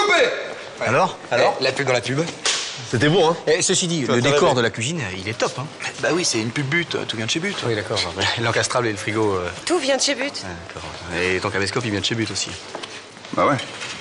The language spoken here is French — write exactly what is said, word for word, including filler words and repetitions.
coupé. Ouais. Alors Alors eh, la pub dans la pub. C'était bon, hein. Et ceci dit, le décor de la cuisine, il est top, hein. Bah oui, c'est une pub But, tout vient de chez But. Oui, d'accord. L'encastrable et le frigo... Euh... Tout vient de chez But. Ah, d'accord. Et ton caméscope, il vient de chez But aussi. Bah ouais.